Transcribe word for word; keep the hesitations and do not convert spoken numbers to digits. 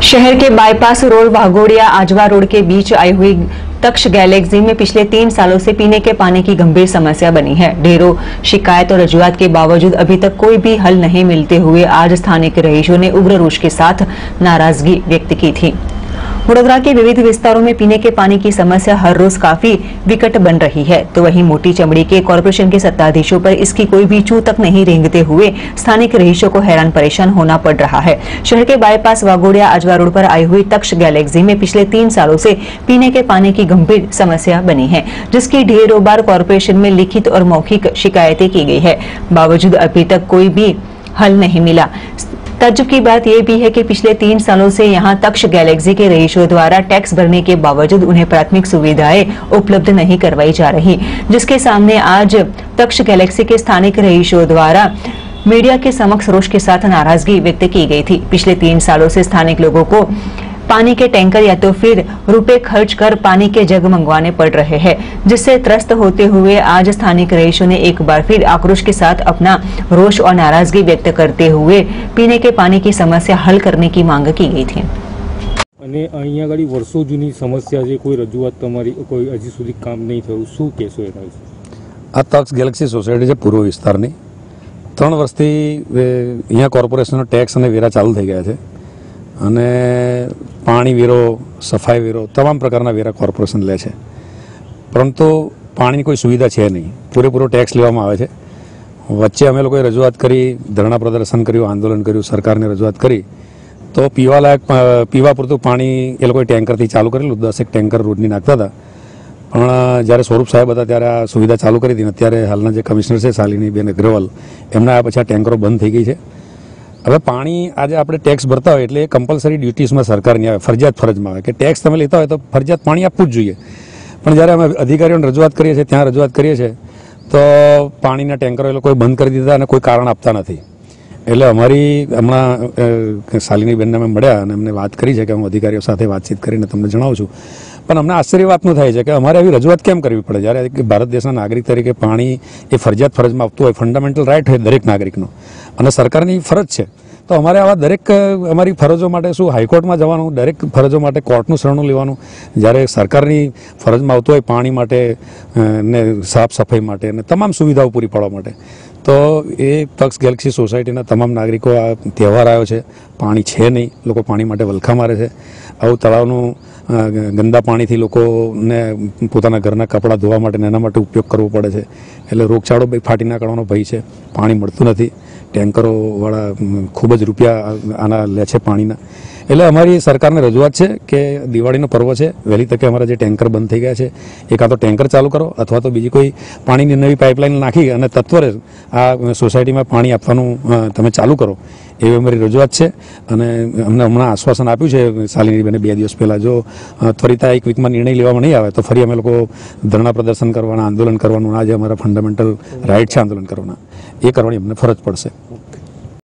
शहर के bypass road Bhagodiya Ajwa road के बीच आई हुई तक्ष गैलेक्सी में पिछले तीन सालों से पीने के पानी की गंभीर समस्या बनी है। ढेरों शिकायत और रजूआत के बावजूद अभी तक कोई भी हल नहीं मिलते हुए आज स्थानीय रहीशों ने उग्र रोष के साथ नाराजगी व्यक्त की थी। वडोदरा के विविध विस्तारों में पीने के पानी की समस्या हर रोज काफी विकट बन रही है, तो वहीं मोटी चमड़ी के कॉरपोरेशन के सत्ताधीशों पर इसकी कोई भी चू तक नहीं रेंगते हुए स्थानिक रहीशों को हैरान परेशान होना पड़ रहा है। शहर के बाईपास वागोड़िया आजवा रोड पर आई हुई तक्ष गैलेक्सी में पिछले तीन सालों से पीने के पानी की गंभीर समस्या बनी है, जिसकी ढेरों बार कॉरपोरेशन में लिखित और मौखिक शिकायतें की गई है, बावजूद अभी तक कोई भी हल नहीं मिला। ताज्जुब की बात यह भी है कि पिछले तीन सालों से यहां तक्ष गैलेक्सी के रहीशों द्वारा टैक्स भरने के बावजूद उन्हें प्राथमिक सुविधाएं उपलब्ध नहीं करवाई जा रही, जिसके सामने आज तक्ष गैलेक्सी के स्थानिक रहीशों द्वारा मीडिया के समक्ष रोष के साथ नाराजगी व्यक्त की गई थी। पिछले तीन सालों से स्थानिक लोगों को पानी के टैंकर या तो फिर रुपए खर्च कर पानी के जग मंगवाने पड़ रहे हैं, जिससे त्रस्त होते हुए आज स्थानिक रहीशों ने एक बार फिर आक्रोश के साथ अपना रोष और नाराजगी व्यक्त करते हुए पीने के पानी की समस्या हल करने की मांग की गई थी। અને અહીંયા આગળ વર્ષો જૂની સમસ્યા છે, કોઈ રજૂઆત તમારી કોઈ હજી સુધી કામ નહીં થયું, શું કહેશો એના વિશે? આ તક્સ ગેલેક્સી સોસાયટી છે પૂર્વ વિસ્તારની, ત્રણ વર્ષથી અહીંયા કોર્પોરેશનનો ટેક્સ અને વેરા ચાલુ થઈ ગયા છે અને પાણી વેરો, સફાઈ વેરો, તમામ પ્રકારના વેરા કોર્પોરેશન લે છે, પરંતુ પાણીની કોઈ સુવિધા છે નહીં, પૂરેપૂરો ટેક્સ લેવામાં આવે છે। વચ્ચે અમે લોકોએ રજૂઆત કરી, ધરણા પ્રદર્શન કર્યું, આંદોલન કર્યું, સરકારને રજૂઆત કરી તો પીવાલાયક પીવા પૂરતું પાણી એ લોકોએ ટેન્કરથી ચાલુ કરેલું, દસેક ટેન્કર રોજની નાખતા હતા, પણ જ્યારે સ્વરૂપ સાહેબ હતા ત્યારે આ સુવિધા ચાલુ કરી હતી। અત્યારે હાલના જે કમિશનર છે શાલિનીબેન અગ્રવાલ, એમના આ પછી આ ટેન્કરો બંધ થઈ ગઈ છે। હવે પાણી આજે આપણે ટેક્સ ભરતા હોય એટલે કમ્પલસરી ડ્યુટીઝમાં સરકારની આવે, ફરજિયાત ફરજમાં આવે કે ટેક્સ તમે લેતા હોય તો ફરજિયાત પાણી આપવું જ જોઈએ, પણ જ્યારે અમે અધિકારીઓને રજૂઆત કરીએ છીએ, ત્યાં રજૂઆત કરીએ છીએ તો પાણીના ટેન્કરો એ લોકોએ બંધ કરી દીધા અને કોઈ કારણ આપતા નથી। એટલે અમારી હમણાં શાલિનીબેનને અમે મળ્યા અને અમને વાત કરી છે કે હું અધિકારીઓ સાથે વાતચીત કરીને તમને જણાવું છું, પણ અમને આશ્ચર્ય વાતનું થાય છે કે અમારે આવી રજૂઆત કેમ કરવી પડે જ્યારે ભારત દેશના નાગરિક તરીકે પાણી એ ફરજિયાત ફરજમાં આપતું હોય, ફંડામેન્ટલ રાઇટ હોય દરેક નાગરિકનો અને સરકારની ફરજ છે, તો અમારે આવા દરેક અમારી ફરજો માટે શું હાઈકોર્ટમાં જવાનું, દરેક ફરજો માટે કોર્ટનું શરણું લેવાનું, જ્યારે સરકારની ફરજમાં આવતું હોય પાણી માટે ને સાફ સફાઈ માટે અને તમામ સુવિધાઓ પૂરી પાડવા માટે, તો એ તક્સ ગેલેક્સી સોસાયટીના તમામ નાગરિકો આ તહેવાર આવ્યો છે, પાણી છે નહીં, લોકો પાણી માટે વલખા મારે છે। આવું તળાવનું ગંદા પાણીથી લોકોને પોતાના ઘરના કપડાં ધોવા માટે એના માટે ઉપયોગ કરવો પડે છે, એટલે રોગચાળો ફાટી નાખવાનો ભય છે, પાણી મળતું નથી, ટેન્કરોવાળા ખૂબ જ રૂપિયા આના લે છે પાણીના। એટલે અમારી સરકારને રજૂઆત છે કે દિવાળીનો પર્વ છે, વહેલી તકે અમારા જે ટેન્કર બંધ થઈ ગયા છે એ કાં તો ટેન્કર ચાલુ કરો અથવા તો બીજી કોઈ પાણીની નવી પાઇપલાઇન નાખી અને તત્વરે આ સોસાયટીમાં પાણી આપવાનું તમે ચાલુ કરો, એવી અમારી રજૂઆત છે। અને અમને હમણાં આશ્વાસન આપ્યું છે શાલિનીબેને બે દિવસ પહેલાં, જો ત્વરિત એક વીકમાં નિર્ણય લેવામાં નહીં આવે તો ફરી અમે લોકો ધરણા પ્રદર્શન કરવાના, આંદોલન કરવાનું, આ જે અમારા ફંડામેન્ટલ રાઇટ છે આંદોલન કરવાના, એ કરવાની અમને ફરજ પડશે।